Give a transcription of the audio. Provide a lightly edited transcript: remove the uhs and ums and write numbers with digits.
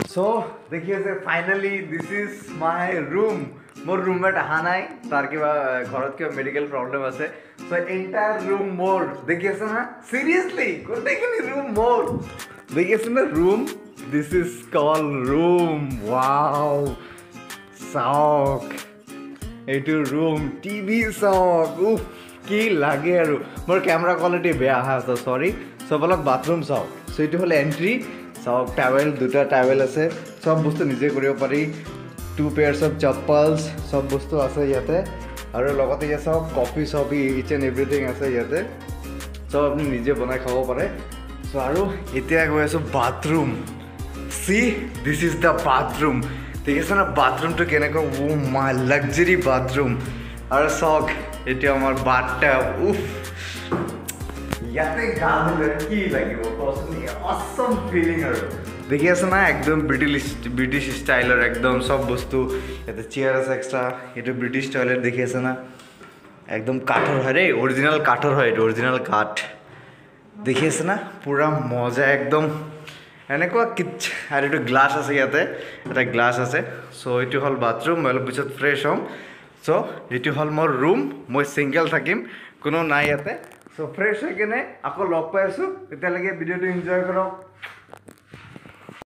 So देखिए से finally this is my room मोर रूममेट अहा নাই तार किबा घरत किबा मेडिकल प्रॉब्लम আছে सो एंटायर रूम मोर देखिए से ना सीरियसली गोटेखिनि रूम मोर देखिए से ना room this is called room wow सॉक एटू रूम टीवी सॉक उफ की लागे आरो मोर कैमरा क्वालिटी बेया हा सो सॉरी सबलक बाथरूम सॉक सो एटू होल एंट्री सब टावेल दुटा टावेल আছে सब बस्तु निजे करियो पारि 2 पेयर्स ऑफ चप्पल्स सब बस्तु আছে ইয়াতে আৰু লগতে ইয়া सब কফি সবি ইচ এন্ড এভৰিথিং আছে ইয়াতে सब আপুনি নিজে বনাই খাব পাৰে সো আৰু এতিয়া গৈ আছো বাথৰুম সি দিস ইজ দা বাথৰুম দেখিছে না বাথৰুমটো কেনেকৈ ও মাই লাক্সাৰি বাথৰুম আৰু সক এতিয়া আমাৰ বাথটাব উফ याते गाने लड़की लगी वो पर्सनली ऑसम फीलिंग है देखिए ऐसा ना एकदम ब्रिटिश स्टाइल और एकदम सब वस्तु ये तो चेयर है एक्स्ट्रा ये तो ब्रिटिश टॉयलेट देखिए ऐसा ना एकदम काठर है रे ओरिजिनल काठर है ओरिजिनल काठ देखिए ऐसा ना पूरा मजा एकदम এনেকুৱা কিছ আৰু এটা গ্লাস আছে ইয়াতে এটা গ্লাস আছে সো এটো হল বাথৰুম মই পিছত ফ্ৰেশ হম সো এটো হল মোৰ ৰুম মই সিঙ্গেল থাকিম কোনো নাই ইয়াতে সো ফ্ৰেশ হৈ কেনে আকৌ লগ পাই আছো এতিয়ালৈকে ভিডিঅ'টো এনজয় কৰক